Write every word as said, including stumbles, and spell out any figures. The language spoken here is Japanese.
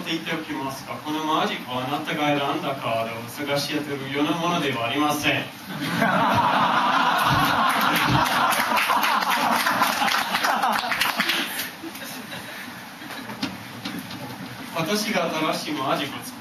って言っておきますが、このマジックはあなたが選んだカードを探し当てるようなものではありません。私が新しいマジックを作